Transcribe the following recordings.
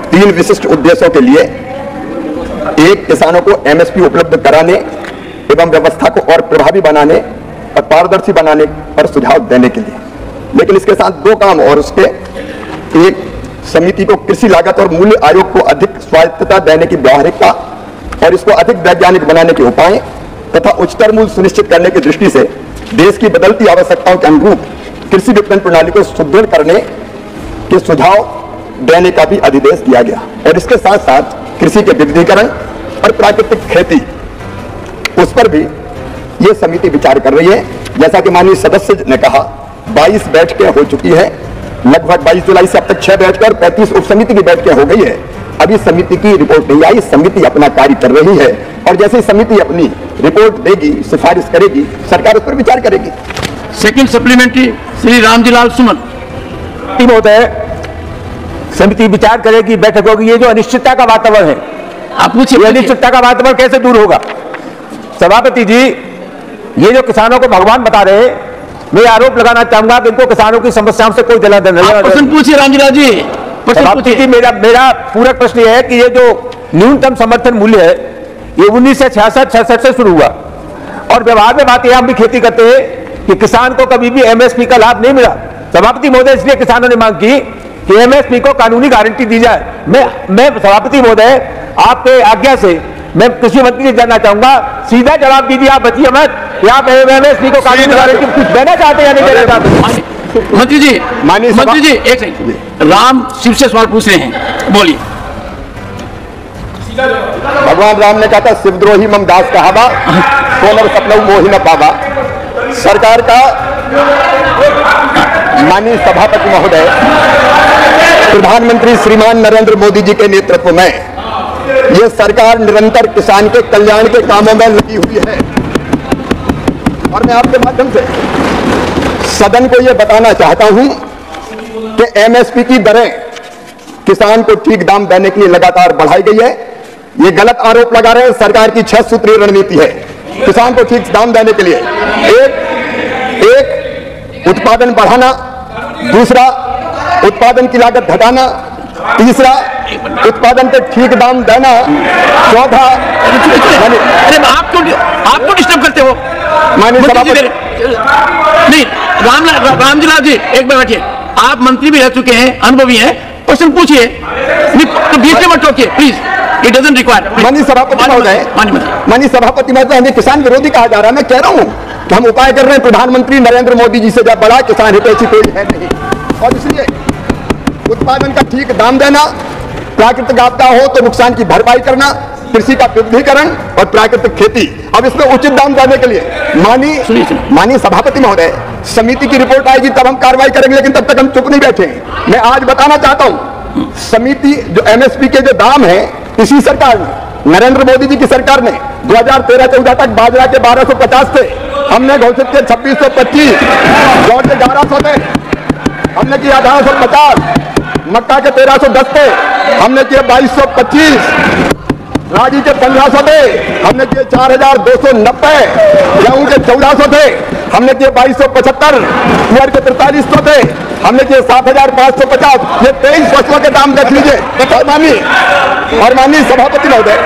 3 विशिष्ट उद्देश्यों के लिए। एक, किसानों को एमएसपी उपलब्ध कराने एवं व्यवस्था को और प्रभावी बनाने और पारदर्शी बनाने पर सुझाव देने के लिए। लेकिन इसके साथ 2 काम और उसके, एक, समिति को कृषि लागत और मूल्य आयोग को अधिक स्वायत्तता देने की व्यावहारिकता और इसको अधिक वैज्ञानिक बनाने के उपाय तथा उच्चतर मूल्य सुनिश्चित करने की दृष्टि से देश की बदलती आवश्यकताओं के अनुरूप कृषि विपणन प्रणाली को सुदृढ़ करने के सुझाव देने का भी अधिदेश दिया गया। और इसके साथ साथ कृषि के विविधीकरण और प्राकृतिक खेती, उस पर भी यह समिति विचार कर रही है। जैसा कि माननीय सदस्य ने कहा, 22 बैठकें हो चुकी है, लगभग 22 जुलाई से अब तक 6 बैठकें और 35 उप समिति की बैठकें हो गई है। अभी समिति की रिपोर्ट नहीं आई, समिति अपना कार्य कर रही है और जैसे समिति अपनी रिपोर्ट देगी, सिफारिश करेगी, सरकार उस पर विचार करेगी। सेकंड सप्लीमेंट्री श्री रामजीलाल सुमन महोदय, समिति विचार करेगी, बैठक होगी। ये जो अनिश्चितता का वातावरण है, आप पूछिए, अनिश्चितता का वातावरण कैसे दूर होगा? सभापति जी, ये जो किसानों को भगवान बता रहे हैं, मैं आरोप लगाना चाहूंगा कि इनको किसानों की समस्याओं से कोई लेना देना नहीं। प्रश्न पूछिए रामजीलाल जी, प्रश्न पूछिए। मेरा पूरक प्रश्न यह है कि ये जो न्यूनतम समर्थन मूल्य है, ये 1966 से शुरू हुआ और व्यवहार में बात यह हम भी खेती करते हैं कि किसान को कभी भी एमएसपी का लाभ नहीं मिला। सभापति महोदय, इसलिए किसानों ने मांग की कि एमएसपी को कानूनी गारंटी दी जाए। मैं सभापति महोदय, आपके आज्ञा से मैं कृषि मंत्री से जानना चाहूंगा, सीधा जवाब दीजिए, आप बचिए मत कि आप एमएसपी को कानूनी गारंटी कुछ देना चाहते हैं या नहीं देना चाहते? मंत्री जी, एक सेकंड, राम शिव से सवाल पूछ रहे हैं, बोलिए। भगवान राम ने कहा था, शिवद्रोही मम दास कहावा, सोनर सपनऊ मोहि न पावा। सरकार का माननीय सभापति महोदय, प्रधानमंत्री श्रीमान नरेंद्र मोदी जी के नेतृत्व में यह सरकार निरंतर किसान के कल्याण के कामों में लगी हुई है। और मैं आपके माध्यम से सदन को यह बताना चाहता हूं कि एमएसपी की दरें किसान को ठीक दाम देने के लिए लगातार बढ़ाई गई है। ये गलत आरोप लगा रहे हैं, सरकार की 6 सूत्रीय रणनीति है किसान को ठीक दाम देने के लिए। एक उत्पादन बढ़ाना, दूसरा उत्पादन की लागत घटाना, तीसरा उत्पादन पे ठीक दाम देना, चौथा आपको डिस्टर्ब करते हो माननीय सभापति। नहीं, रामजीलाल जी एक बार बैठिए, आप मंत्री भी रह चुके हैं, अनुभवी हैं, क्वेश्चन पूछिए, तो बीच में मत टोकिए प्लीज, इट डजंट रिक्वायर। माननीय सभापति महोदय, माननीय सभापति महोदय, हमें किसान विरोधी कहा जा रहा है। मैं कह रहा हूं कि हम उपाय कर रहे हैं, प्रधानमंत्री नरेंद्र मोदी जी से जब बड़ा किसान हितैषी कोई है नहीं, और इसलिए उत्पादन का ठीक दाम देना, प्राकृतिक आपदा हो तो नुकसान की भरपाई करना, कृषि का विविधीकरण और प्राकृतिक खेती। अब इसमें उचित दाम देने के लिए माननीय सभापति महोदय, समिति की रिपोर्ट आएगी तब हम कार्रवाई करेंगे, लेकिन तब तक हम चुप नहीं बैठे। मैं आज बताना चाहता हूं, समिति जो एमएसपी के जो दाम है, इसी सरकार ने, नरेंद्र मोदी जी की सरकार ने 2013-14 तक बाजरा के 1250 थे, हमने घोषित किए 2625, जौ के 1100 थे, हमने किया 1850, मक्का के 1310 थे, हमने किए 2225, रागी के 1500 थे, हमने किए 4290, गेहूं के 1400 थे, हमने किए 2275, तुअर के 4300 थे, हमने किए 7550। ये 23 फसलों के दाम देख लीजिए। और माननीय सभापति महोदय,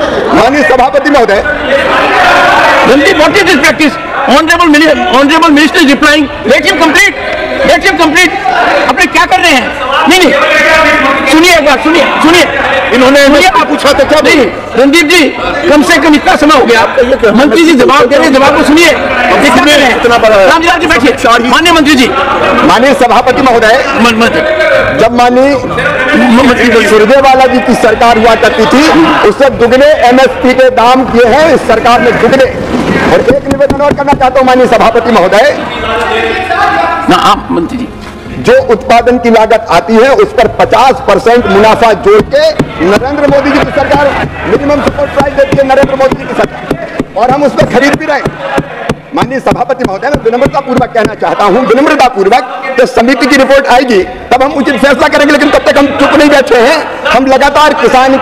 what is this practice? Honorable Minister is replying. Let him complete. अपने क्या कर रहे हैं? नहीं, सुनिए एक बार, सुनिए। इन्होंने आप पूछा तो क्या? नहीं, रणदीप जी, कम से कम इतना समय हो गया, मंत्री जी जवाब दे रहे हैं, जवाब को सुनिए। रामजीलाल जी बैठिए। माननीय मंत्री जी, माननीय सभापति महोदय, जब माननीय सुरजेवाला जी की सरकार हुआ करती थी, उससे दुगने एमएसपी के दाम किए हैं इस सरकार ने, दुगने। और एक निवेदन और करना चाहता हूं माननीय सभापति महोदय, मंत्री जी, जो उत्पादन की लागत आती है उस पर 50% मुनाफा जोड़ के नरेंद्र मोदी जी की सरकार मिनिमम सपोर्ट प्राइस देती है, नरेंद्र मोदी जी की सरकार, और हम उस पर खरीद भी रहे हैं। माननीय सभापति महोदय, मैं विनम्रता पूर्वक कहना चाहता हूं, विनम्रता पूर्वक, जब समिति की रिपोर्ट आएगी तब हम उचित फैसला करेंगे, लेकिन तब तक हम चुप नहीं बैठे हैं। हम लगातार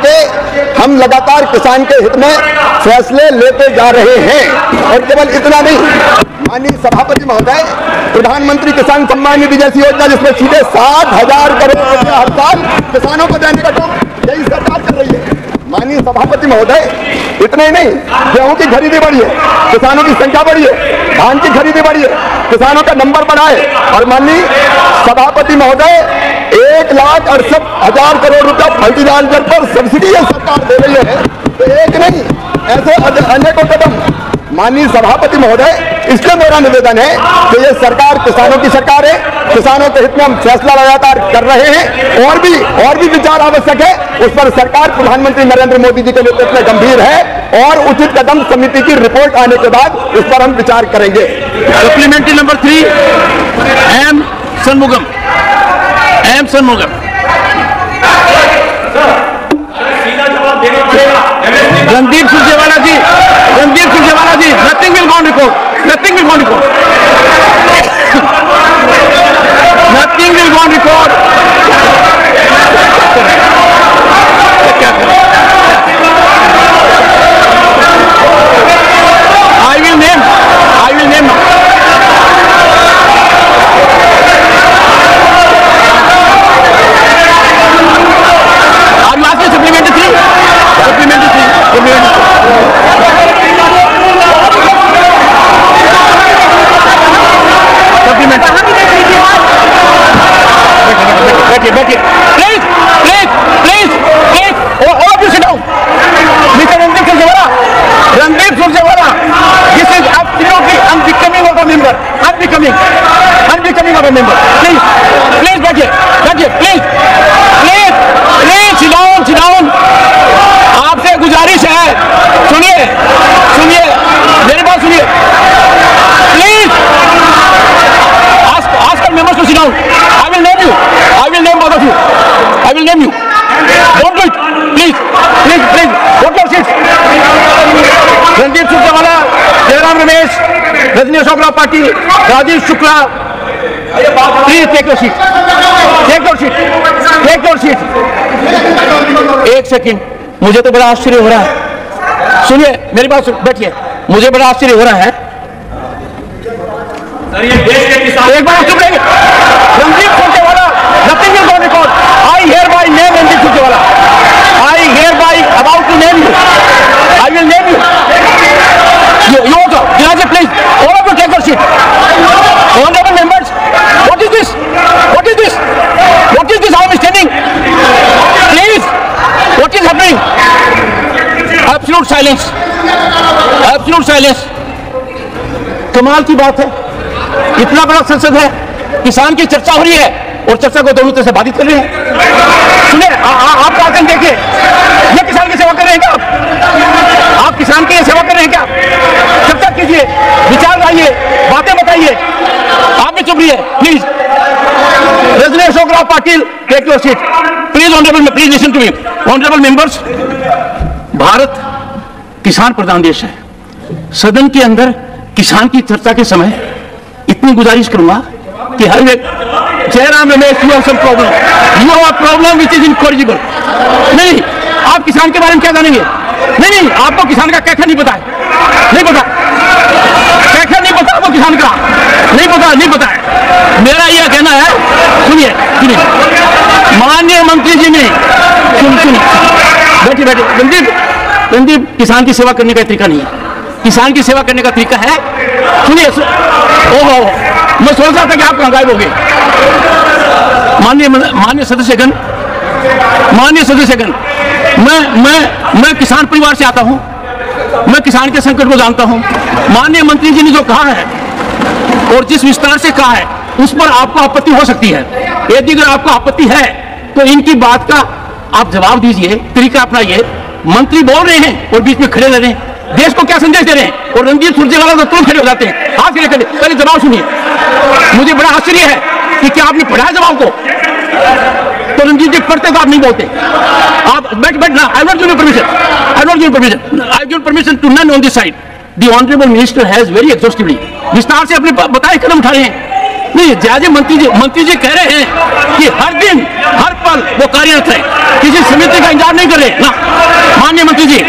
किसान के हित में फैसले लेते जा रहे हैं। और केवल इतना नहीं, माननीय सभापति महोदय, प्रधानमंत्री किसान सम्मान निधि जैसी योजना, जिसमें सीधे 60,000 करोड़ रुपया हर साल किसानों को देने का सभापति महोदय, इतने ही नहीं, गेहूं की खरीदी बढ़ी है, किसानों की संख्या बढ़ी है, धान की खरीदी बढ़ी है, किसानों का नंबर बढ़ा है। और माननीय सभापति महोदय, 1,68,000 करोड़ रुपया फर्टिलाइजर पर सब्सिडी सरकार दे रही है। तो एक नहीं, ऐसे अनेकों कदम। माननीय सभापति महोदय, इसलिए मेरा निवेदन है कि ये सरकार किसानों की सरकार है, किसानों के हित में हम फैसला लगातार कर रहे हैं। और भी विचार आवश्यक है, उस पर सरकार प्रधानमंत्री नरेंद्र मोदी जी के नेतृत्व में गंभीर है और उचित कदम समिति की रिपोर्ट आने के बाद उस पर हम विचार करेंगे। Supplementary number 3, M Shanmugam. Randeep Surjewala ji, nothing will go on record, nothing will go on record, nothing will go on record. I will name आपसे गुजारिश है, सुनिए मेरी बात सुनिए, please ask members to sit down. I will name both of you. I will name you. Don't do it, please. What your seats? Randeep Surjewala, Jairam Ramesh, Rajani Ashok Rao Patil, Rajeev Shukla, please take your seat. एक second, मुझे तो बड़ा आश्चर्य हो रहा है, सुनिए मेरी बात, बैठिए, मुझे बड़ा आश्चर्य हो रहा है। एक बार चुप रहिए। Randeep Surjewala, nothing will go on record. I hereby name Randeep Surjewala. I hereby about to name you. I will name you. You also, please, all of you take your seat. Honorable members, what is this? I am standing. Please, what is happening? Absolute silence. कमाल की बात है, इतना बड़ा संसद है, किसान की चर्चा हो रही है और चर्चा को दोनों तरह से बाधित कर रहे हैं। सुनिए, आप आकर देखिए, ये किसान की सेवा कर रहे हैं क्या? आप किसान की सेवा कर रहे हैं क्या? चर्चा कीजिए, विचार लाइए, बातें बताइए। आप भी चुप रहिए, please. Rajani Ashok Rao Patil, take your seat, please. Please listen to me. Honourable members, Bharat किसान प्रधान देश है। सदन के अंदर किसान की चर्चा के समय इतनी गुजारिश करूंगा कि हर व्यक्ति, Jairam Ramesh, you have some problem, which is incorrigible. नहीं, आप किसान के बारे में क्या जानेंगे? नहीं, आपको किसान का कैखा नहीं पता है, कैखा नहीं पता आपको किसान का, नहीं पता है। मेरा यह कहना है, सुनिए, माननीय मंत्री जी ने, सुनिए, बैठिए, रणदीप, किसान की सेवा करने का तरीका नहीं है। किसान की सेवा करने का तरीका है, सुनिए, ओहो, मैं सोच रहा था कि आप कहां गायब हो गए। माननीय सदस्यगण, मैं किसान परिवार से आता हूं, मैं किसान के संकट को जानता हूं। माननीय मंत्री जी ने जो कहा है और जिस विस्तार से कहा है, उस पर आपको आपत्ति हो सकती है। यदि अगर आपको आपत्ति है तो इनकी बात का आप जवाब दीजिए, तरीका अपनाइए। मंत्री बोल रहे हैं और बीच में खड़े रह रहे हैं, देश को क्या संदेश दे रहे हैं? और रणदीप सुरजेवाला तो तुरंत खड़े हो जाते हैं, हाथ खड़े खड़े। पहले जवाब सुनिए। मुझे बड़ा आश्चर्य है कि क्या आपने पढ़ा जवाब को? तो रणदीप जी पढ़ते तो आप नहीं बोलते। आप बैठना। I not give permission to none on this side. The honourable minister has very exhaustively, विस्तार से अपने बताए कदम उठा रहे हैं। नहीं, जैसे मंत्री जी कह रहे हैं कि हर दिन हर पल वो कार्यरत है, किसी समिति का इंतजार नहीं कर रहे ना। माननीय मंत्री जी,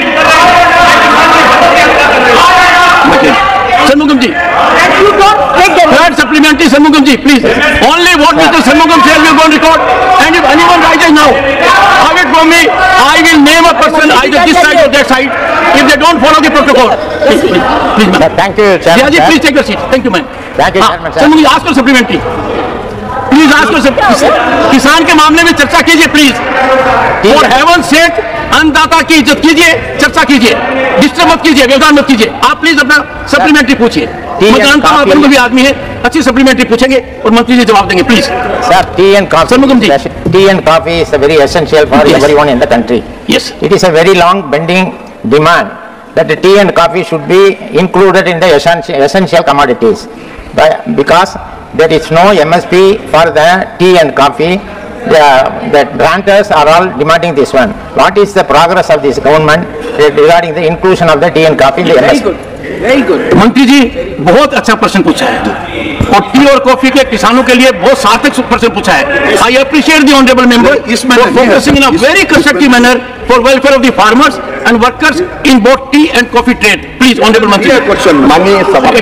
Shanmugam ji, third supplementary, Shanmugam ji, please. Only what Mr. Shanmugam says will go on record, and if anyone rises now, have it from me, I will name a person. this side or that side if they don't follow the protocol. Please, ma'am. Thank you, Chairman. Ji, please take your seat. Thank you, ma'am. Thank you, Chairman. Sir, मुझे ask for supplementary. Please आज किसान के मामले में चर्चा कीजिए please, और haven सेठ अन्नदाता की इज्जत कीजिए, चर्चा कीजिए, डिस्टर्ब मत कीजिए, व्यवधान मत कीजिए। आप प्लीज अपना सप्लीमेंट्री पूछिए। मैं जानता हूँ आप भी आदमी है, अच्छी सप्लीमेंट्री पूछेंगे और मंत्री जी जवाब देंगे please. Sir, tea and coffee. Tea and coffee is very essential for everyone in the country. Yes. It is a very long pending demand that the tea and coffee should be included in the essential commodities, because there is no MSP for the tea and coffee. The grantors are all demanding this one. What is the progress of this government regarding the inclusion of the tea and coffee in the MSP? Very good. मंत्री जी बहुत अच्छा प्रश्न पूछा है, और T और coffee के किसानों के लिए बहुत सार्थक प्रश्न पूछा है। I appreciate the honourable member for focusing in a very constructive manner for welfare of the farmers and workers in both tea and coffee trade. Please honourable minister. Question माननीय सभापति,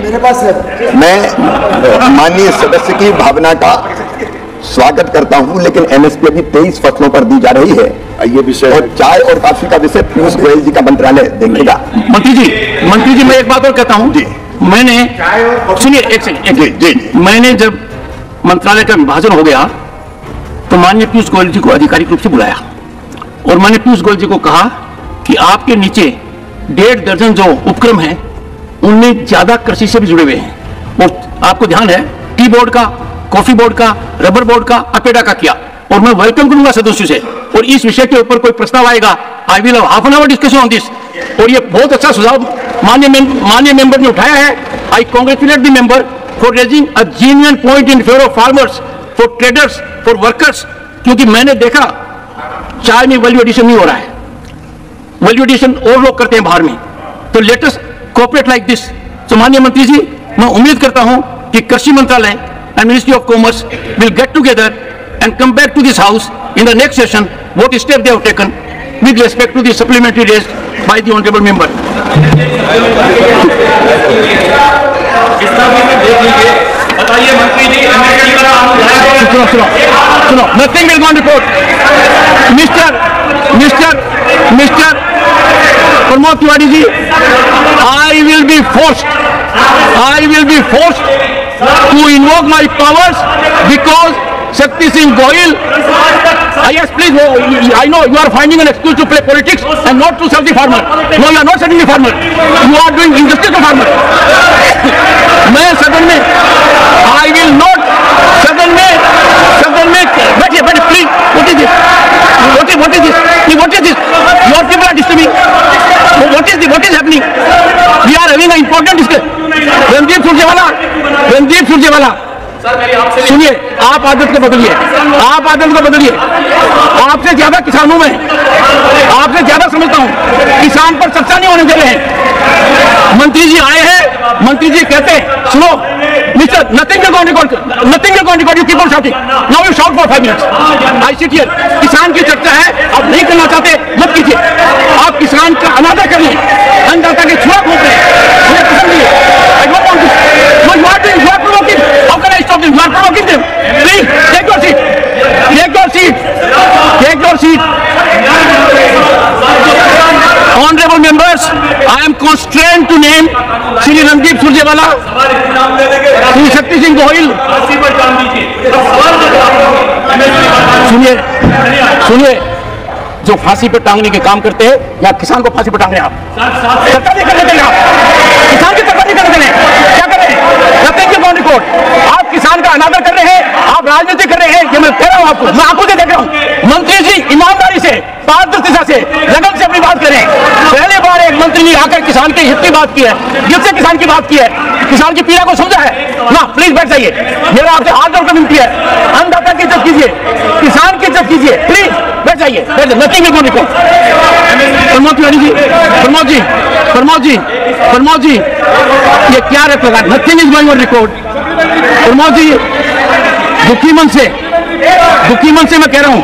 मैं माननीय सदस्य की भावना का स्वागत करता हूं, लेकिन एमएसपी अभी 23 फसलों पर दी जा रही है। ये विषय और चाय और कॉफी का विषय पीयूष गोयल जी का मंत्रालय देखेगा। मंत्री जी मैं एक बात और कहता हूं, मैंने सुनिए एक सेकंड जी, मैंने जब मंत्रालय का विभाजन हो गया तो माननीय पीयूष गोयल जी को आधिकारिक रूप से बुलाया, और मैंने पीयूष गोयल जी को कहा कि आपके नीचे 1.5 दर्जन जो उपक्रम हैं उनमें ज्यादा कृषि से भी जुड़े हुए हैं, और आपको ध्यान है टी बोर्ड का, कॉफी बोर्ड का, रबर बोर्ड का, अपेडा का किया, और मैं वेलकम करूंगा सदस्यों से, और इस विषय के ऊपर कोई प्रस्ताव आएगा I will have half an hour discussion on this. और ये बहुत अच्छा सुझाव माननीय मेंबर ने उठाया है। I congratulate the member for raising a genuine point in favour of farmers, for traders, for workers, क्योंकि मैंने देखा चाय में वैल्यू एडिशन नहीं हो रहा है, वैल्यू एडिशन और लोग करते हैं बाहर में, तो let us cooperate like this. तो माननीय मंत्री जी मैं उम्मीद करता हूं कि कृषि मंत्रालय and Ministry of Commerce will get together and come back to this house in the next session what steps they have taken with respect to the supplementary raised by the honorable member. बताइए मंत्री जी, सुनो, nothing will go on report. Mr. Pramod Tiwari ji, I will be forced to invoke my powers because Shakti Singh Goyal. Yes, please. I know you are finding an excuse to play politics and not to serve the farmer. No, you are not serving the farmer. You are doing injustice to farmer. मैं सदन में I will not सदन में बैठिए please. What is this? Your people are disturbing. What is happening? We are having an important discussion. Randeep Surjewala सुनिए, आप आदत को बदलिए। आपसे ज्यादा किसानों में, आपसे ज्यादा समझता हूं, किसान पर चर्चा नहीं होने दे रहे हैं। मंत्री जी आए हैं, मंत्री जी कहते हैं सुनो mister, nothing will go on record, you keep on shouting, now you shout for 5 minutes. I sit here, किसान की चर्चा है, आप नहीं करना चाहते मत कीजिए। आप किसान का अनादर कर लें, अन्नदाता के छुआ घूम रहे हैं, मुझे पसंद नहीं है। I don't want this. No, you are provoking. How can I stop them? You are provoking them. Please, take your seat. Honorable members, I am constrained to name Shri Randeep Surjewala, Shri Shakti Singh Goyal. सुनिए, जो फांसी पर टांगने के काम करते हैं या किसान को फांसी पर टांग रहे हैं आप, चर्चा नहीं करने देंगे आप, किसान की चर्चा नहीं करने देंगे, क्या कर रहे हैं? रिपोर्ट, आप किसान का अनादर कर रहे हैं, आप राजनीति कर रहे हैं, ये मैं कह रहा हूं आपको, मैं आंखों से देख रहा हूं। मंत्री जी ईमानदारी से, पारदर्शिता से, लगन से अपनी बात करें। पहली बार एक मंत्री ने आकर किसान के हित की बात की है, दिल से किसान की बात की है, किसान की पीड़ा को समझा है ना। प्लीज बैठ जाइए, मेरा आपसे हाथ जोड़कर विनती है, अन्नदाता की इज्जत कीजिए, किसान की इज्जत कीजिए, प्लीज बैठ जाइए। Nothing will go report. Pramod ji, ये क्या रख लगा? Nothing is going on record. Pramod ji, दुखी मन से मैं कह रहा हूं,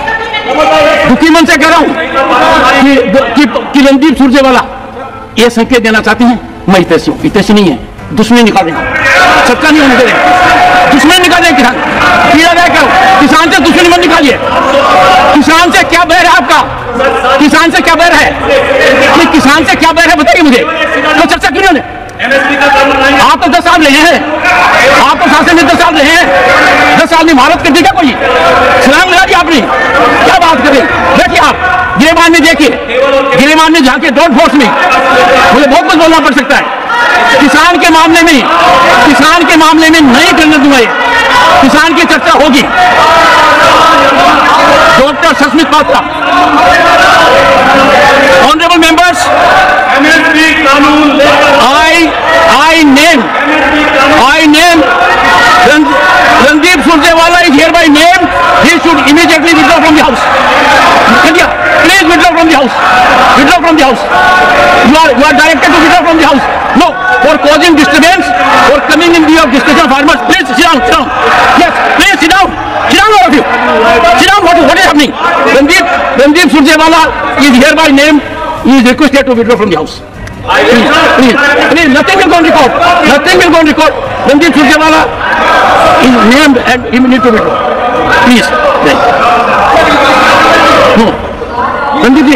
कि रणदीप सुरजेवाला ये संकेत देना चाहते हैं मैं हितैषी नहीं है, दुश्मनी निकाल रहे हैं। चर्चा नहीं होने दे रहे, दुश्मन निकाले किसान, पीड़ादायक करो, किसान से दुश्मनी मत निकालिए। किसान से क्या बैर है आपका? किसान से क्या बैर है? कि किसान से क्या बैर है बताइए मुझे, तो चर्चा क्यों नहीं? आप तो 10 साल रहे हैं, आप तो शासन में 10 साल रहे हैं, 10 साल में भारत कर दी क्या कोई? सलाम लगा दिया आपने, क्या बात करें? देखिए आप गिरेबान में देखिए, गिरेबान में झांके डॉट फोर्स में, मुझे बहुत कुछ बोलना पड़ सकता है। किसान के मामले में, किसान के मामले में नहीं करने दूंगा, किसान की चर्चा होगी। Doctor Sasmit Patra, honourable members, I name Randeep Surjewala is hereby named. He should immediately withdraw from the house. India, please withdraw from the house. Withdraw from the house. You are directed to withdraw from the house. No, for causing disturbance, for coming in view of discussion of farmers. Please sit down. Sit down. Yes, please sit down. Sit down, all of you. Sit down. What is happening? Randeep Surjewala is hereby named. He is requested to withdraw from the house. Please, nothing will go on record. Nothing will go on record. Randeep Surjewala is named and he will need to withdraw. Please. No. Randeep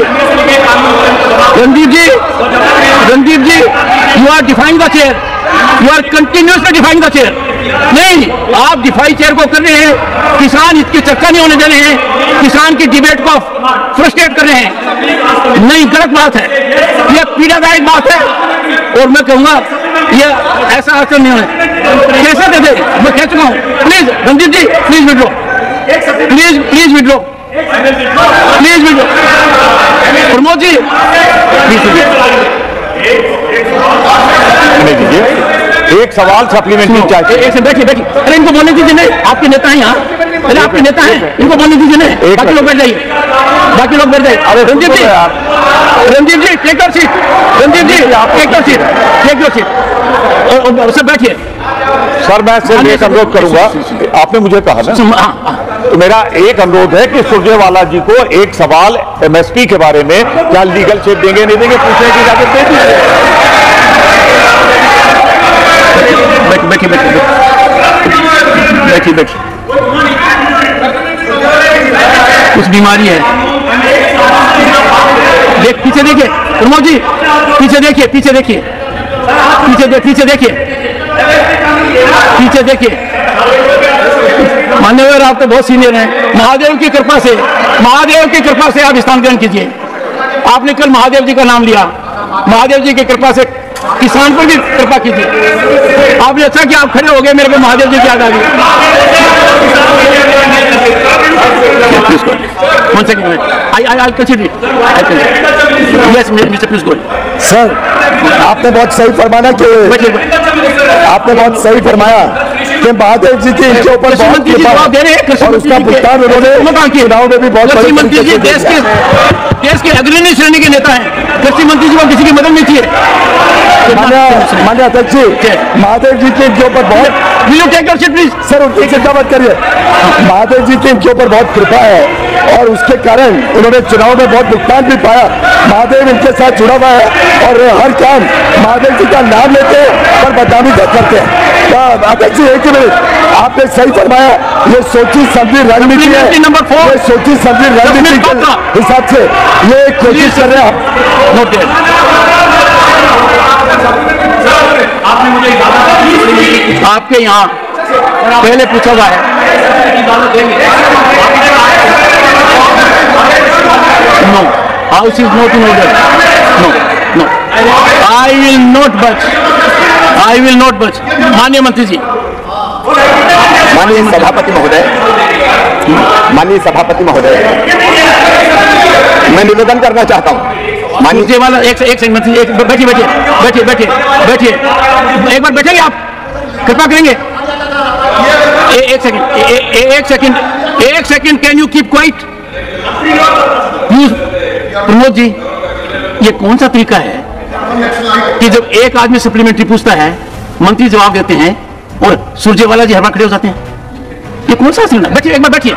ji, you are defying the chair. You are continuously defying the chair. नहीं, आप DeFi chair को कर रहे हैं, किसान इसकी चर्चा नहीं होने दे रहे हैं, किसान की डिबेट को फ्रस्ट्रेट कर रहे हैं। नहीं, गलत बात है, यह पीड़ादायक बात है और मैं कहूंगा यह ऐसा आचरण नहीं होने। कैसे दे दे, मैं कह चुका हूं। Please Randeep ji, please withdraw, please withdraw, please withdraw. Pramod ji, please withdraw. एक सवाल सप्लीमेंट्री चाहिए। बैठिए, अरे इनको बोलने दीजिए, नहीं आपके नेता हैं यहाँ, अरे आपके नेता हैं, इनको बोलने दीजिए, नहीं बाकी लोग बैठ जाइए, बाकी लोग बैठ जाइए। अरे Randeep ji take your seat, Randeep ji take your seat और सब बैठिए। सर मैं सिर्फ एक अनुरोध करूंगा, आपने मुझे कहा ना, तो मेरा एक अनुरोध है कि सुरजेवाला जी को एक सवाल एमएसपी के बारे में क्या लीगल शेप देंगे नहीं देंगे पूछने की इजाजत दे दीजिए। बैठिए, कुछ बीमारी है। पीछे देखिए प्रमोद जी, पीछे देखिए। मान्यवर आप तो बहुत सीनियर हैं, महादेव की कृपा से आप स्थान ग्रहण कीजिए। आपने कल महादेव जी का नाम लिया, महादेव जी की कृपा से किसान पर भी कृपा कीजिए। आपने अच्छा कि आप खड़े हो गए, मेरे को महादेव जी की याद आ गई। सर आपने बहुत सही फरमाया कि महादेव जी के इनके ऊपर बहुत जवाब दे रहे हैं और उसका भुगतान उन्होंने चुनाव में भी बहुत। कृषि मंत्री जी देश के अग्रणी श्रेणी के नेता हैं, कृषि मंत्री जी को किसी की मदद नहीं चाहिए। माननीय अध्यक्ष जी, महादेव जी के इनके ऊपर बहुत, प्लीज सर उनकी चिंता मत करिए, महादेव जी के इनके ऊपर बहुत कृपा है और उसके कारण उन्होंने चुनाव में बहुत भुगतान भी पाया। महादेव इनके साथ जुड़ा हुआ है और हर काम महादेव जी का नाम लेते हैं और बदनामी करते हैं। अध्यक्ष जी एक मिनट, आपने सही फरमाया, ये सोची समझी रणनीति है, ये सोची समझी रणनीति के हिसाब से ये कोशिश कर रहे हैं। आपके यहाँ पहले पूछा हुआ है, no house is not in order, no I will not budge. माननीय मंत्री जी, माननीय सभापति महोदय, मैं निवेदन करना चाहता हूँ। माननीय वाला एक सेकंड मंत्री, बैठिए, एक बार बैठेंगे आप, कृपा करेंगे। एक second, can you keep quiet? Pramod ji, ये कौन सा तरीका है कि जब एक आदमी सप्लीमेंट्री पूछता है, मंत्री जवाब देते हैं और सुरजेवाला जी हर बार खड़े हो जाते हैं? ये कौन सा सीन है? बैठिए, एक बार बैठिए।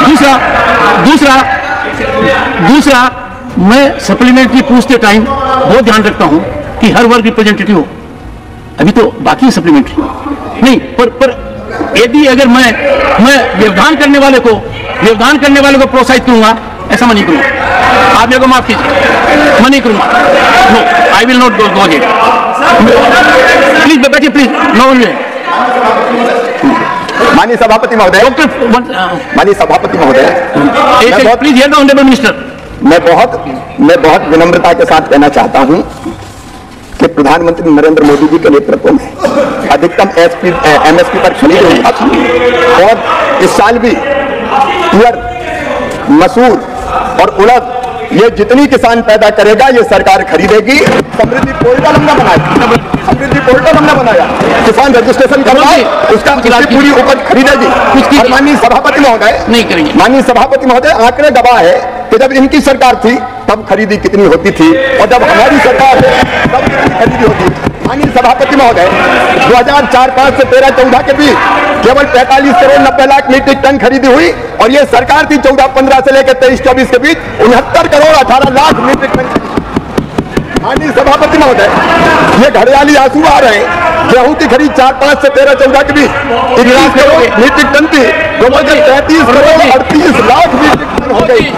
दूसरा मैं सप्लीमेंट्री पूछते टाइम बहुत ध्यान रखता हूं कि हर वर्ग रिप्रेजेंटेटिव हो। अभी तो बाकी है सप्लीमेंट्री, नहीं, पर यदि अगर मैं व्यवधान करने वाले को प्रोत्साहित करूंगा, ऐसा मैं नहीं करूंगा। आप मेरे को माफ कीजिए, मैं नहीं करूंगा। No, I will not go here. Please बैठिए, प्लीज। नो, माननीय सभापति महोदय, माननीय सभापति महोदय, please hear the honourable minister. मैं बहुत विनम्रता के साथ कहना चाहता हूं कि प्रधानमंत्री नरेंद्र मोदी जी के नेतृत्व में अधिकतम एमएसपी पर खरीद हुआ था और इस साल भी तुअर, मसूर और उड़द ये जितनी किसान पैदा करेगा ये सरकार खरीदेगी। समृद्धि पोर्टल हमने बनाया, किसान रजिस्ट्रेशन करवाए, उसका पूरी उपज खरीदेगी। और माननीय सभापति महोदय नहीं करेंगे। माननीय सभापति महोदय, आंकड़े गवाह है कि जब इनकी सरकार थी तब खरीदी कितनी होती थी और जब हमारी सरकार है तब कितनी खरीदी होती है। माननीय सभापति महोदय, 2004-5 से 13-14 के बीच केवल 45 करोड़ 90 लाख मीट्रिक टन खरीदी हुई और ये सरकार थी 14-15 से लेकर 23-24 के बीच 69 करोड़ 18 लाख मीट्रिक टन। माननीय सभापति महोदय, ये घड़ियाली आंसू आ रहे हैं। गेहूं की खरीद 4-5 से 13-14 के बीच 21 करोड़ मीट्रिक टन थी, 33 करोड़ 38 लाख मीट्रिक टन हो गई।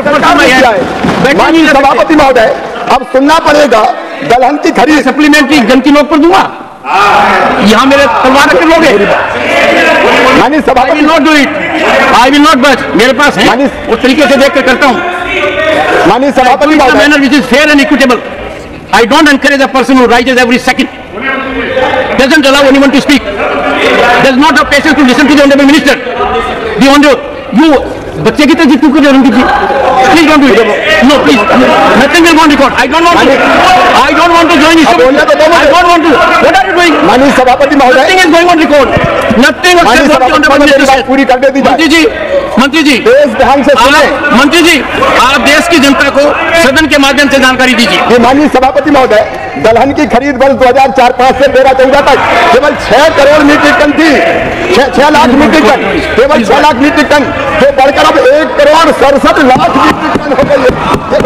माननीय सभापति महोदय, अब सुनना पड़ेगा दलहन की खरीद सप्लीमेंट्री गन की नोट पर दूंगा, यहाँ मेरे तलवार रख लोगे। माननीय सभापति, not do it, I will not budge. मेरे पास है, उस तरीके से देख कर करता हूँ। माननीय सभापति महोदय, manner which is fair and equitable. I don't encourage a person who rises every second, doesn't allow anyone to speak, does not have patience to listen to the honorable minister. The honorable, you, बच्चे की तरह जितनी कुछ रणदीप जी, please don't do it. No, please, nothing will go on record. I don't want to join this. I don't want to. What are you doing? माननीय सभापति महोदय, Nothing is going on record. Nothing was said what the honorable minister said. पूरी कर दे दीजिए। मंत्री जी, ध्यान से सुनिए। मंत्री जी, आप देश की जनता को सदन के माध्यम से जानकारी दीजिए। माननीय सभापति महोदय, दलहन की खरीद वर्ष 2004-5 से 13-14 तक केवल 6 करोड़ मीट्रिक टन थी, 6 लाख मीट्रिक टन, केवल 6 लाख मीट्रिक टन, जो बढ़कर अब 1 करोड़ 67 लाख मीट्रिक टन हो गई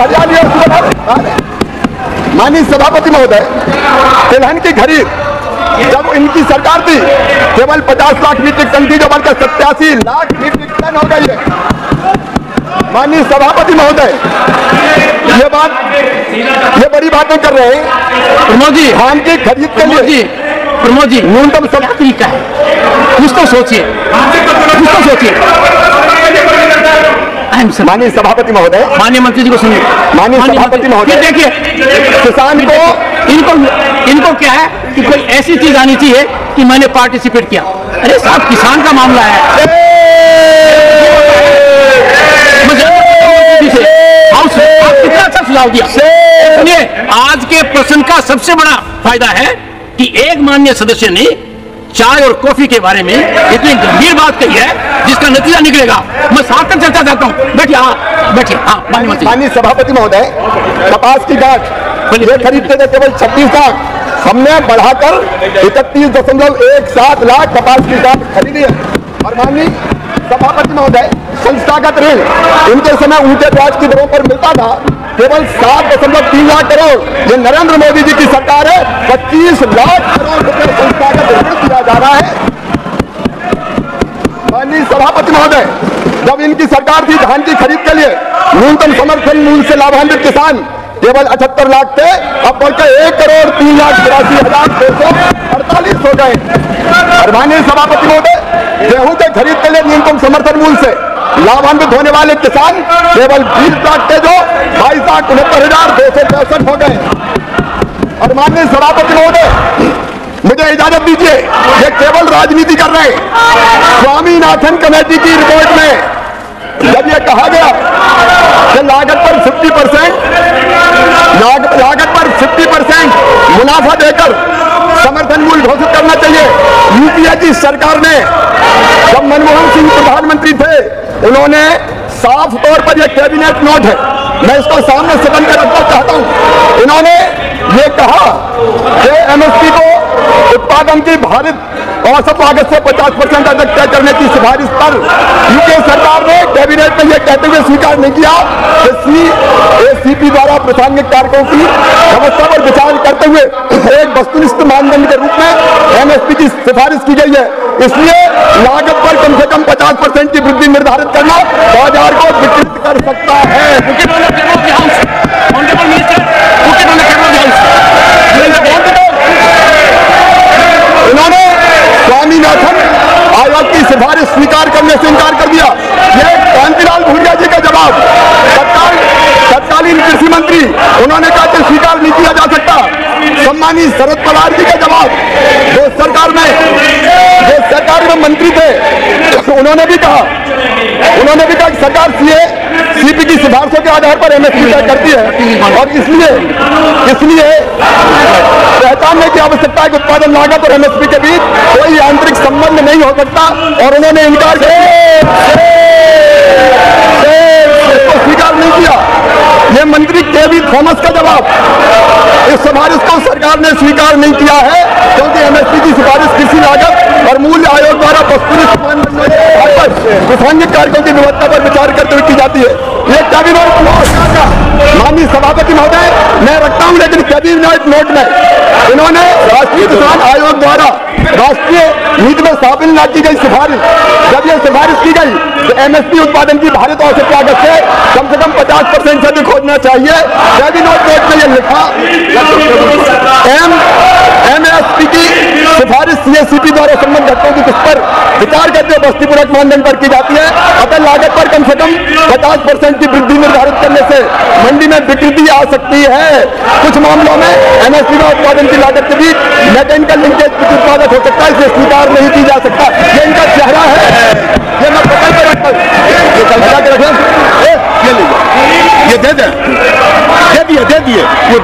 है। माननीय सभापति महोदय, तिलहन की खरीद जब इनकी सरकार थी केवल 50 लाख मीट्रिक टन थी, जो बढ़कर 87 लाख मीट्रिक टन हो गई है। माननीय सभापति महोदय, ये बड़ी बातें कर रहे हैं। प्रमोद जी, धान की खरीद के लिए प्रमोद जी न्यूनतम क्या तरीका है, कुछ तो सोचिए, कुछ तो सोचिए। माननीय सभापति महोदय, माननीय मंत्री जी को सुनिए। माननीय सभापति महोदय, देखिए किसान को इनको क्या है कि कोई ऐसी चीज आनी चाहिए कि मैंने पार्टिसिपेट किया। अरे साहब, किसान का मामला है। आप कितना अच्छा सुझाव दिया। सुनिए, आज के प्रश्न का सबसे बड़ा फायदा है कि एक माननीय सदस्य ने चाय और कॉफी के बारे में इतनी गंभीर बात कही है जिसका नतीजा निकलेगा। मैं सार्थक चर्चा चाहता हूँ। बैठिए। माननीय सभापति महोदय, कपास की गांठ ये खरीदते थे केवल 26 लाख, हमने बढ़ाकर 31.17 लाख कपास की गांठ खरीदी है। और माननीय सभापति महोदय, संस्थागत ऋण इनके समय ऊंचे ब्याज की दरों पर मिलता था, केवल 7.3 लाख करोड़। ये नरेंद्र मोदी जी की सरकार है, 25 लाख करोड़ रुपए संस्थागत ऋण दिया जा रहा है। माननीय सभापति महोदय, जब इनकी सरकार थी धान की खरीद के लिए न्यूनतम समर्थन मूल्य से लाभान्वित किसान केवल 78 लाख थे, अब बढ़कर 1,03,83,248 हो गए। और माननीय सभापति महोदय, गेहूं के खरीद के लिए न्यूनतम समर्थन मूल्य से लाभान्वित होने वाले किसान केवल 20 लाख थे, जो 22,69,263 हो गए। और माननीय सभापति महोदय, मुझे इजाजत दीजिए, ये केवल राजनीति कर रहे हैं। स्वामीनाथन कमेटी की रिपोर्ट में जब ये कहा गया कि लागत पर 50% मुनाफा देकर समर्थन मूल्य घोषित करना चाहिए, यूपीए की सरकार ने, जब मनमोहन सिंह प्रधानमंत्री थे, उन्होंने साफ तौर पर यह कैबिनेट नोट है, मैं इसको सामने सदन में रखना चाहता हूं, उन्होंने ये कहा कि एमएसपी को उत्पादन की भारित औसत लागत से 50% अधिक तय करने की सिफारिश पर यूके सरकार ने कैबिनेट में यह कहते हुए स्वीकार नहीं किया कि सीएसीपी द्वारा प्रासंगिक कारकों की समस्या पर विचार करते हुए एक वस्तुनिष्ठ मानदंड के रूप में एमएसपी की सिफारिश की गई है। इसलिए लागत पर कम से कम 50% की वृद्धि निर्धारित करना बाजार को विकृत कर सकता है। उन्होंने स्वामीनाथन आयोग की सिफारिश स्वीकार करने से इनकार कर दिया। यह कांतिलाल भूरिया जी का जवाब तत्कालीन कृषि मंत्री, उन्होंने कहा कि स्वीकार नहीं किया जा सकता। सम्मानित शरद पवार जी का जवाब, जो सरकार में मंत्री थे, उन्होंने भी कहा कि सरकार सीपी की सिफारिशों के आधार पर एमएसपी तय करती है और इसलिए पहचानने की आवश्यकता है कि उत्पादन लागत और एमएसपी के बीच कोई आंतरिक संबंध नहीं हो सकता। और उन्होंने इनकार स्वीकार नहीं किया। यह मंत्री केवी थॉमस का जवाब, इस सिफारिश को सरकार ने स्वीकार नहीं किया है क्योंकि एमएसपी की सिफारिश कृषि लागत और मूल्य आयोग द्वारा वस्तुनिष्ठ मानदंडों प्रासंगिक कारकों की गुणवत्ता पर विचार करते हुए की जाती है। ये कैबिनेट माननीय सभापति महोदय मैं रखता हूं, लेकिन कैबिनेट नोट में इन्होंने राष्ट्रीय किसान आयोग द्वारा राष्ट्रीय नीति में शामिल न की गई सिफारिश, जब यह सिफारिश की गई तो एमएसपी उत्पादन की भारित औसत लागत से कम 50% से अधिक होना चाहिए। कैबिनेट नोट में यह लिखा एमएसपी की सिफारिश सीएसीपी द्वारा संबंध घटकों की पर विचार करते हुए वस्तुपूर्वक मानदंड पर की जाती है। अतः लागत पर कम से कम 50% की वृद्धि निर्धारित करने से मंडी में विकृति आ सकती है। कुछ मामलों में एमएसपी में उत्पादन की लागत के बीच मैकेनिकल लिंकेज उत्पादक हो सकता है, इसे स्वीकार नहीं की जा सकता। ये इनका चेहरा है, ये मैं पकड़ के रखता हूँ, ये दे दिए,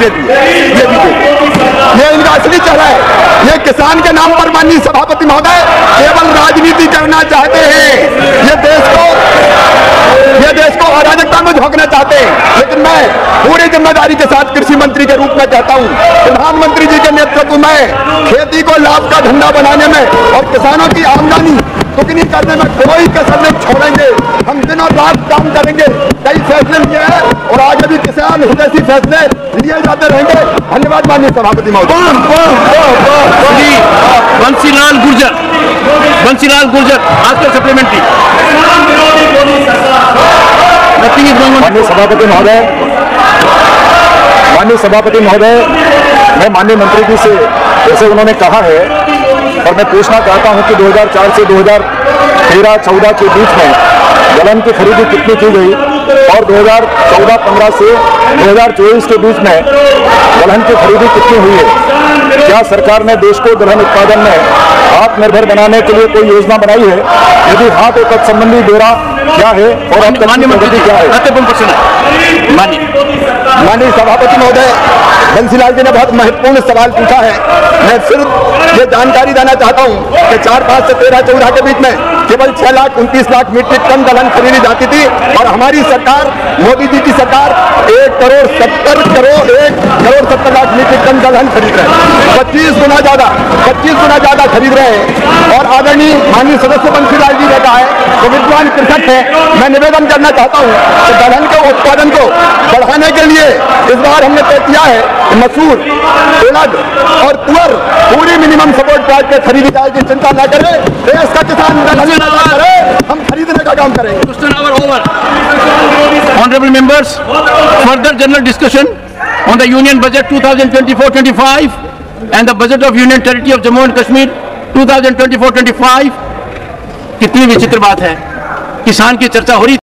ये इनका असली चेहरा है। ये किसान के नाम पर माननीय सभापति महोदय केवल राजनीति करना चाहते हैं। ये देश को अराजकता में झोंकना चाहते हैं। लेकिन मैं पूरी जिम्मेदारी के साथ कृषि मंत्री के रूप में कहता हूं, प्रधानमंत्री जी के नेतृत्व में खेती को लाभ का धंधा बनाने में और किसानों की आमदनी दुगनी करने में कोई कसर नहीं छोड़ेंगे। हम दिनों रात काम करेंगे। कई फैसले लिए हैं और आगे भी किसान हितैषी फैसले लिए जाते रहेंगे। धन्यवाद माननीय सभापति महोदय। बंसीलाल गुर्जर आज सप्लीमेंट्री। माननीय सभापति महोदय, मैं माननीय मंत्री जी से जैसे उन्होंने कहा है और मैं पूछना चाहता हूं कि 2004 से 2013-14 के बीच में दलहन की खरीदी कितनी की गई और 2014-15 से 2024 के बीच में दलहन की खरीदी कितनी हुई है। क्या सरकार ने देश को दलहन उत्पादन में आत्मनिर्भर बनाने के लिए कोई योजना बनाई है? यदि हाँ तो तत्संबंधी ब्यौरा क्या है और अब तक की प्रगति क्या है? माननीय सभापति महोदय, बंसीलाल जी ने बहुत महत्वपूर्ण सवाल पूछा है। मैं सिर्फ ये जानकारी देना चाहता हूँ कि 4-5 से 13-14 के बीच में केवल 6,29 लाख मीट्रिक टन दलहन खरीदी जाती थी और हमारी सरकार, मोदी जी की सरकार 1 करोड़ 70 लाख मीट्रिक टन दलहन खरीद रहे हैं। 25 गुना ज्यादा खरीद रहे हैं। और आदरणीय माननीय सदस्य बंसीलाल जी ने कहा है तो विद्वान कृषक है, मैं निवेदन करना चाहता हूँ कि दलहन के उत्पादन को बढ़ाने के लिए इस बार हमने तय किया है कि मसूर, उड़द और तुअर पूरी मिनिमम सपोर्ट प्राइस पे खरीदी जाएगी। चिंता न करें, देश का किसान हम खरीदने का काम करेंगे। Honorable members, further general discussion on the Union Budget 2024-25 and the Budget of Union Territory of Jammu and Kashmir 2024-25। कितनी विचित्र बात है, किसान की चर्चा हो रही